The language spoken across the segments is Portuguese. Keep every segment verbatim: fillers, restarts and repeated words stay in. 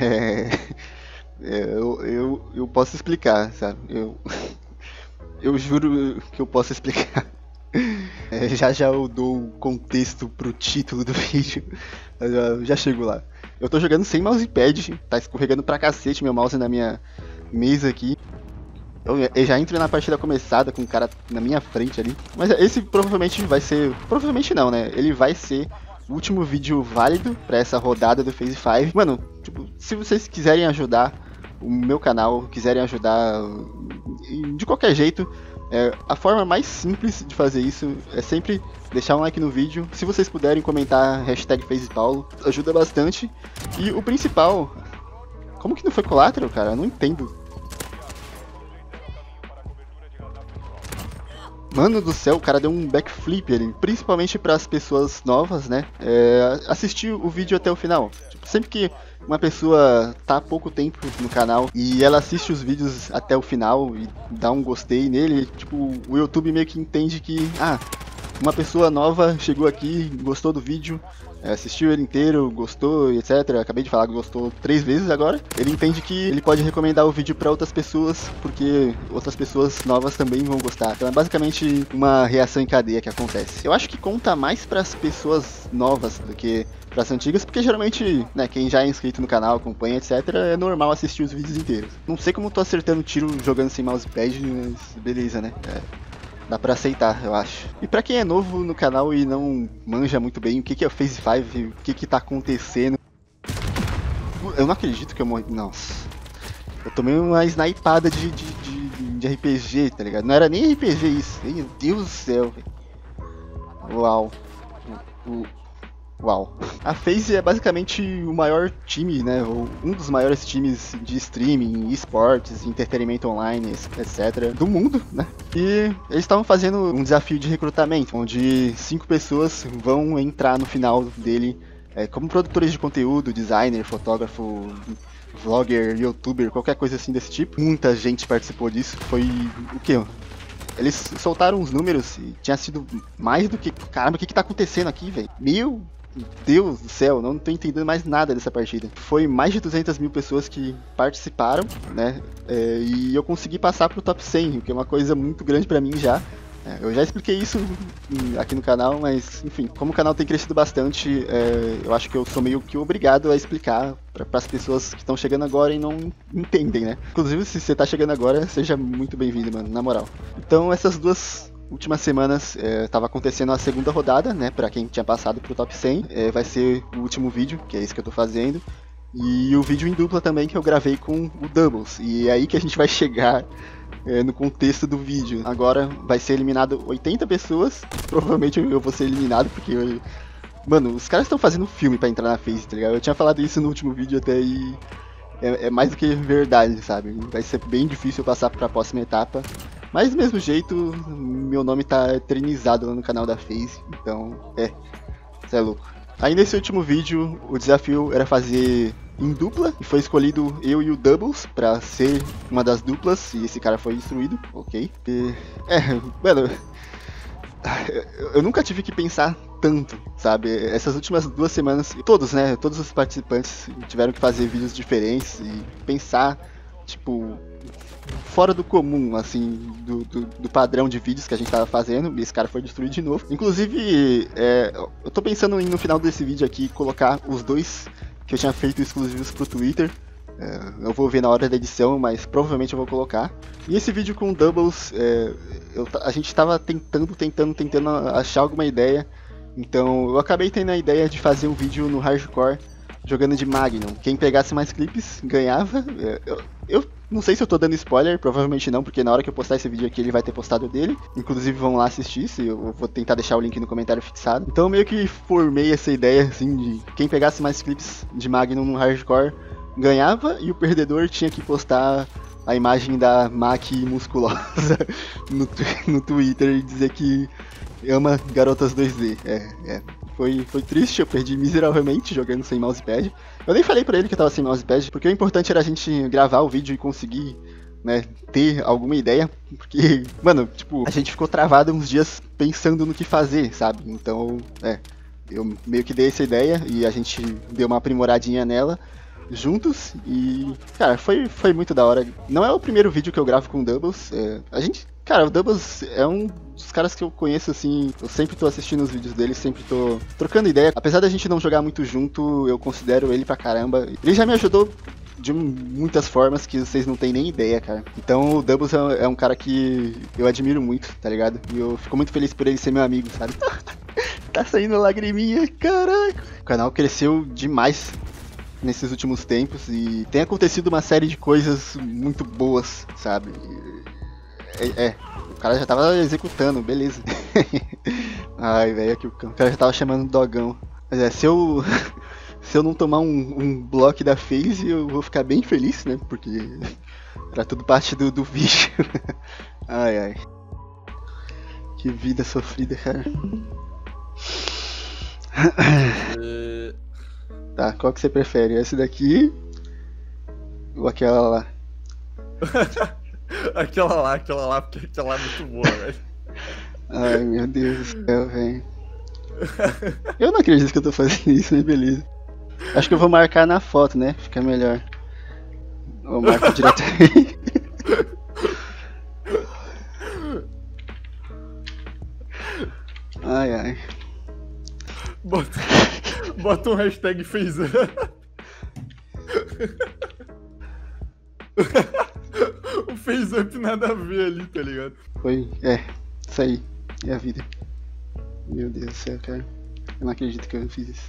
É, é, eu, eu, eu posso explicar, sabe? Eu, eu juro que eu posso explicar. É, já já eu dou o contexto pro título do vídeo. Eu já, já chego lá. Eu tô jogando sem mousepad, tá escorregando pra cacete meu mouse na minha mesa aqui. Eu, eu já entro na partida começada com o cara na minha frente ali. Mas esse provavelmente vai ser. Provavelmente não, né? Ele vai ser o último vídeo válido pra essa rodada do Phase cinco. Mano, tipo, se vocês quiserem ajudar o meu canal, quiserem ajudar de qualquer jeito, é, a forma mais simples de fazer isso é sempre deixar um like no vídeo. Se vocês puderem comentar hashtag FazePaulo, ajuda bastante. E o principal, como que não foi Collateral, cara? Eu não entendo. Mano do céu, o cara deu um backflip ali, principalmente para as pessoas novas, né? É, assistir o vídeo até o final. Tipo, sempre que uma pessoa tá há pouco tempo no canal e ela assiste os vídeos até o final e dá um gostei nele, tipo, o YouTube meio que entende que, ah, uma pessoa nova chegou aqui, gostou do vídeo, assistiu ele inteiro, gostou, etcétera. Acabei de falar que gostou três vezes agora. Ele entende que ele pode recomendar o vídeo para outras pessoas, porque outras pessoas novas também vão gostar. Então é basicamente uma reação em cadeia que acontece. Eu acho que conta mais para as pessoas novas do que para as antigas, porque geralmente, né, quem já é inscrito no canal, acompanha, etcétera, é normal assistir os vídeos inteiros. Não sei como eu tô acertando tiro jogando sem mousepad, mas beleza, né? É. Dá pra aceitar, eu acho. E pra quem é novo no canal e não manja muito bem o que, que é o Phase cinco, o que que tá acontecendo... Eu não acredito que eu morri... Nossa. Eu tomei uma snipada de, de, de, de R P G, tá ligado? Não era nem R P G isso. Meu Deus do céu, velho. Uau. O, Uau. A FaZe é basicamente o maior time, né? Um dos maiores times de streaming, esportes, entretenimento online, etcétera, do mundo, né? E eles estavam fazendo um desafio de recrutamento, onde cinco pessoas vão entrar no final dele é, como produtores de conteúdo, designer, fotógrafo, vlogger, youtuber, qualquer coisa assim desse tipo. Muita gente participou disso. Foi o quê? Eles soltaram os números e tinha sido mais do que... Caramba, o que que tá acontecendo aqui, velho? Meu Deus do céu, não tô entendendo mais nada dessa partida. Foi mais de duzentas mil pessoas que participaram, né? É, e eu consegui passar pro top cem, o que é uma coisa muito grande pra mim já. É, eu já expliquei isso aqui no canal, mas enfim, como o canal tem crescido bastante, é, eu acho que eu sou meio que obrigado a explicar para as pessoas que estão chegando agora e não entendem, né? Inclusive, se você tá chegando agora, seja muito bem-vindo, mano, na moral. Então, essas duas últimas semanas estava é, acontecendo a segunda rodada, né? Para quem tinha passado pro top cem, é, vai ser o último vídeo, que é esse que eu tô fazendo. E o vídeo em dupla também que eu gravei com o Doubles. E é aí que a gente vai chegar é, no contexto do vídeo. Agora vai ser eliminado oitenta pessoas. Provavelmente eu vou ser eliminado, porque eu... Mano, os caras estão fazendo filme pra entrar na FaZe, tá ligado? Eu tinha falado isso no último vídeo até e... É, é mais do que verdade, sabe? Vai ser bem difícil passar pra próxima etapa. Mas do mesmo jeito, meu nome tá eternizado lá no canal da FaZe, então, é, isso é louco. Aí nesse último vídeo, o desafio era fazer em dupla, e foi escolhido eu e o Doubles pra ser uma das duplas, e esse cara foi instruído, ok. E, é, mano, eu nunca tive que pensar tanto, sabe? Essas últimas duas semanas, todos, né, todos os participantes tiveram que fazer vídeos diferentes e pensar, tipo... fora do comum, assim, do, do, do padrão de vídeos que a gente tava fazendo, e esse cara foi destruído de novo. Inclusive, é, eu tô pensando em, no final desse vídeo aqui, colocar os dois que eu tinha feito exclusivos pro Twitter. É, eu vou ver na hora da edição, mas provavelmente eu vou colocar. E esse vídeo com o Doubles, é, eu, a gente tava tentando, tentando, tentando achar alguma ideia. Então eu acabei tendo a ideia de fazer um vídeo no Hardcore jogando de Magnum. Quem pegasse mais clipes ganhava. Eu, eu não sei se eu tô dando spoiler, provavelmente não, porque na hora que eu postar esse vídeo aqui ele vai ter postado dele. Inclusive vão lá assistir, se eu vou tentar deixar o link no comentário fixado. Então eu meio que formei essa ideia assim de quem pegasse mais clipes de Magnum no Hardcore ganhava, e o perdedor tinha que postar a imagem da Maki musculosa no, no Twitter e dizer que ama garotas dois D. É, é. Foi, foi triste, eu perdi miseravelmente jogando sem mousepad. Eu nem falei pra ele que eu tava sem mousepad, porque o importante era a gente gravar o vídeo e conseguir, né, ter alguma ideia. Porque, mano, tipo, a gente ficou travado uns dias pensando no que fazer, sabe? Então, é, eu meio que dei essa ideia e a gente deu uma aprimoradinha nela. juntos e, cara, foi, foi muito da hora. Não é o primeiro vídeo que eu gravo com o Doubles. É, a gente, cara, o Doubles é um dos caras que eu conheço, assim, eu sempre tô assistindo os vídeos dele, sempre tô trocando ideia. Apesar da gente não jogar muito junto, eu considero ele pra caramba. Ele já me ajudou de muitas formas que vocês não têm nem ideia, cara. Então o Doubles é um cara que eu admiro muito, tá ligado? E eu fico muito feliz por ele ser meu amigo, sabe? Tá saindo lagriminha, caraca. O canal cresceu demais nesses últimos tempos e tem acontecido uma série de coisas muito boas, sabe? É, é o cara já tava executando, beleza. Ai, velho, aqui o cara já tava chamando Dogão. Mas é, se eu... Se eu não tomar um, um bloco da FaZe, eu vou ficar bem feliz, né? Porque era tudo parte do, do vídeo. Ai, ai. Que vida sofrida, cara. Tá, qual que você prefere? Essa daqui ou aquela lá? Aquela lá, aquela lá, porque aquela lá é muito boa, velho. Ai, meu Deus do céu, velho. Eu não acredito que eu tô fazendo isso, mas beleza. Acho que eu vou marcar na foto, né? Fica melhor. Eu marco diretamente. Ai, ai. Bota, bota um hashtag FaZe. O FaZe Up nada a ver ali, tá ligado? Foi, é, isso aí. É a vida. Meu Deus do céu, cara. Eu não acredito que eu fiz isso.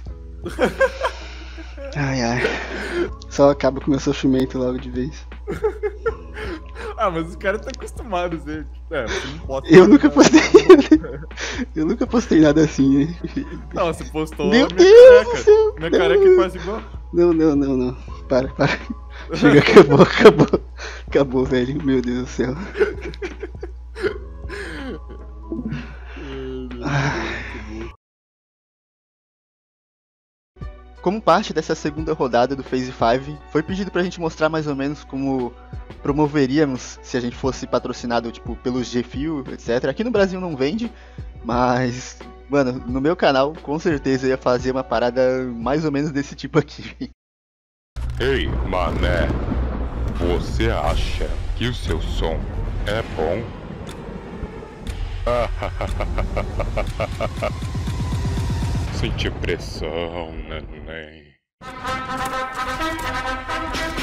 Ai, ai. Só acaba com o meu sofrimento logo de vez. Ah, mas os caras tá acostumado a ser. É, você não pode. Eu nunca postei. Eu nunca postei nada assim, né? Não, você postou. Meu minha Deus careca. do céu! Minha careca é quase igual. Não, não, não, não. Para, para. Chega, acabou, acabou. Acabou, velho. Meu Deus do céu. Como parte dessa segunda rodada do FaZe cinco, foi pedido pra gente mostrar mais ou menos como promoveríamos se a gente fosse patrocinado, tipo, pelo G-Fuel, etcétera. Aqui no Brasil não vende, mas, mano, no meu canal, com certeza eu ia fazer uma parada mais ou menos desse tipo aqui. Ei, mané, você acha que o seu som é bom? Sente pressão, neném.